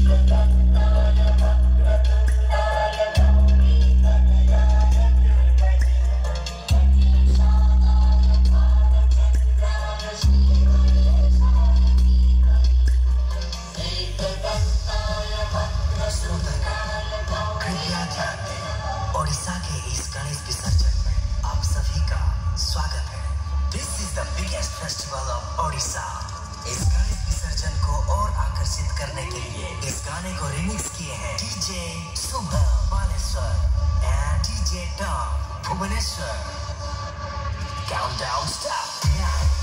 ओडिशा के इस गणेश विसर्जन में आप सभी का स्वागत है। This is the biggest festival of Odisha. इस गणेश विसर्जन को और आकर्षित करने के लिए इस गाने को रिमिक्स किए हैं DJ Shubham Baleshwar and DJ Tom Bhubaneswar. Countdown start.